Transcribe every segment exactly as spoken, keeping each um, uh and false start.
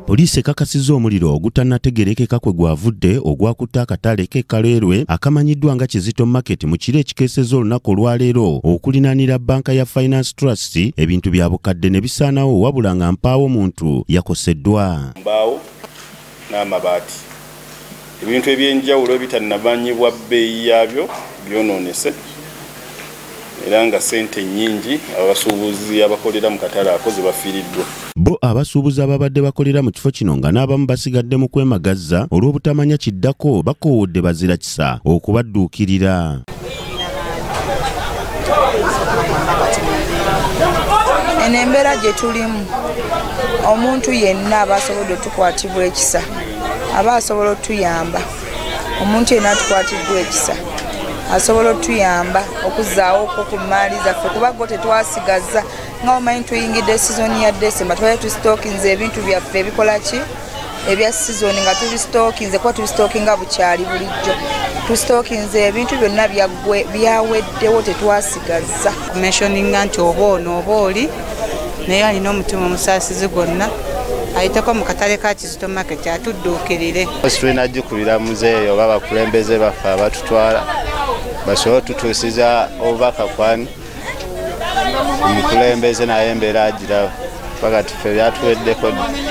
Poliisi ekakasizza omuliro ogutannategeerekeka kwegwavudde ogwakute akatale k'e Kalerwe akamanyiddwa nga Kizito Market mu kiro ekikeesezza olunaku olwaleero okuliraanira banka ya Finance Trust ebintu bya Bukadde ne bisaanawo wabula nga mpaawo muntu akoseddwa. Mpaawo n'amabaati ebintu ebyenjawulo bitannabanyibwa bbeeyi yaabyo byonoonese era nga ssente nnyingi abasuubuzi abakolera mu katale ako zibafiiriddwa. Bo abasuubuzi ababadde bakolera mu kifo kino nga n'abamu basigadde mu kwemagazza olw'obutamanya kiddako bakoowodde bazira kisa okubadduukirira. Eno embeera gye tulimu omuntu yenna aba asobodde otukwatibwa ekisa aba asobola otuyamba omuntu yenna atukwatiddwa ekisa asobola otuyamba okuzzaawo okwo ku maali zaffe kuba go tetwasigaza nga omanyi tuyingidde sizoni ya December twali tusitookinze ebintu byaffe ebikola ki ebya sizoni nga tubisitookinze kuba tubisitookinga bukyali bulijjo tusitookinze ebintu byonna byaweddewo tetwasigaza kumentioninga nti oba ono oba oli naye alina omutima omusaasizi gwonna ayiteko mu katale ka Kizito Market atudduukirire. Tulina gikubira muzeeyo oba abakulembeze baffe abatutwala basobole otutuusiza obubaka kwani omukulembeze naye embeera agiraba paka tuffe byatuweddeko.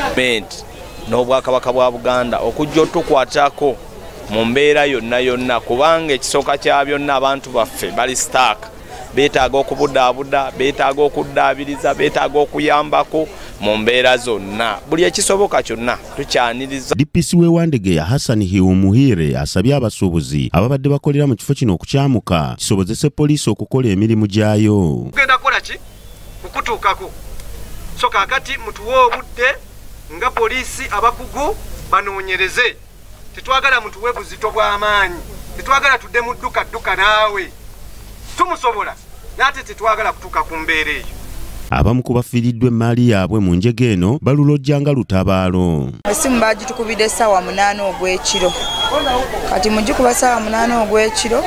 N'obwakabaka bwa Buganda okujja otukwatako mu mbeera yonna yonna kubanga ekisooka kya byonna abantu baffe bali sitaaka beetaaga okubudaabuda beetaaga okuddaabiriza beetaaga okuyambako mu mbeera zonna buli ekisoboka kyonna tukyaniriza. D P C w'Ewandegeya Hassan Hiumuhire asabye abasuubuzi ababadde bakolera mu kifo kino okukyamuka kisobozese poliisi okukola emirimu gyayo. Tugenda kukola ki okutuukako so kaakati mutuwe obudde nga poliisi abakugu banoonyereze. Tetwagala mutuwe buzito bw'amaanyi tetwagala tudde mu dduka dduka naawe tumusobola nate tetwagala kutuuka ku mbeera eyo. Abamu ku bafiiriddwa emmaali yaabwe mu njega eno balulojja nga lutabaalo. Essimu baagitukubidde essaawa munaana ogw'ekiro kati mugikuba ssaawa munaana ogw'ekiro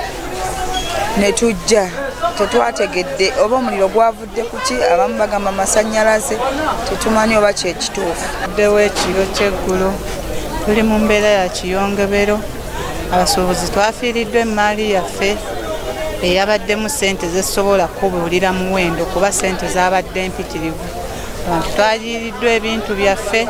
ne tujja tetwategedde oba omuliro gwavudde ku ki abamu bagamba masannyalaze tetumanyi oba kyekituufu. Ddewo ekiro ky'eggulo tuli mu mbeera ya kiyongebero abasuubuzi twafiiriddwa emmaali yaffe eyabaddemu ssente zesobola kubuulira muwendo kuba ssente zabadde mpitirivu abantu twaliiriddwa ebintu byaffe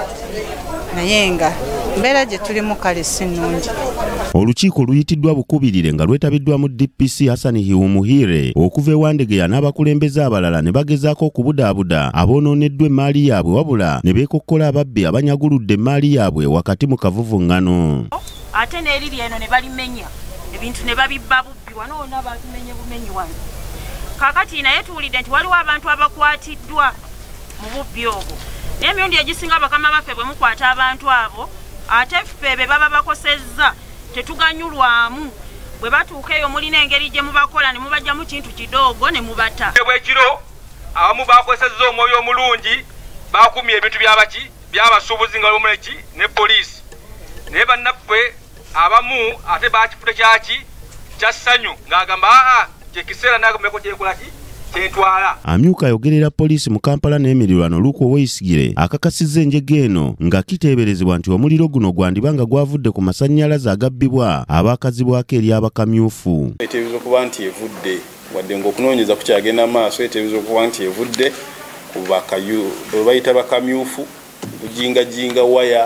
naye nga mbeera gye tulimu kale si nnungi. Olukiiko luyitiddwa bukubirire nga lwetabiddwamu D P C Hassan Hiumuhire okuva Ewandegeya n'abakulembeze abalala ne bagezaako okubudaabuda abonooneddwa emmaali yaabwe wabula ne beekokkola ababbi abanyaguludde emmaali yaabwe wakati mu kavuvuŋŋano. Ate n'eriri eno ne balimenya ebintu ne babibba bubbi wano wonna batumenye bumenyi wano. Kaakati naye tuwulidde nti waliwo abantu abakwatiddwa mu bubbi obwo naye emirundi egisinga bakama baffe bwe mukwata abantu abo ate ffe be baba bakosezza tetuganyulwamu bwe batuuka eyo mulina engeri gye mubakola ne mubajjamu kintu kidoogo ne mubata. Bwekiro abamu bakosezza omwoyo omulungi bakumye ebintu byabaki byabasuubuzi nga lomuleki ne poliisi naye bannaffe abamu ate bakifude kyaki kya ssanyu ng'agamba aa kyekiseera n'agambeko kyekolaki kyetwala. Amyuka ayogerera poliisi mu Kampala n'emirirwano Luke Owoyesigire akakasizza enjega eno nga kiteeberezebwa nti omuliro guno gwandiba nga gwavudde ku masannyalaze agabbibwa abaakazibwako eri abakamyufu. Eteebereza okuba nti evudde wadde ng'okunoonyeza kukyagenda maaso eteebereza okuba nti evudde ku bakayu bwe bayita bakamyufu kujingajinga waya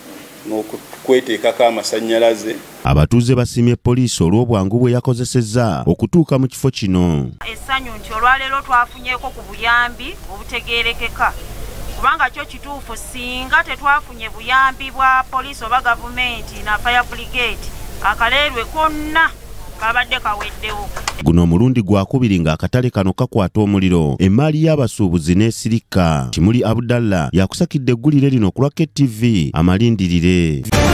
n'okweteekako amasannyalaze. Abatuuze basiimye poliisi olw'obwangu bwe yakozesezza okutuuka mu kifo kino. Essanyu nti olwaleero twafunyeeko ku buyambi obutegeerekeka kubanga kyo kituufu singa tetwafunye buyambi bwa poliisi oba gavumenti na fire brigade akalerwe konna kabadde kaweddewo. Guno omulundi gwakubiri nga akatale kano kakwata omuliro emmaali y'abasuubuzi n'esirika. Kimuli Abdallah yakusakidde eggulire lino ku Lwake T V amalindirire.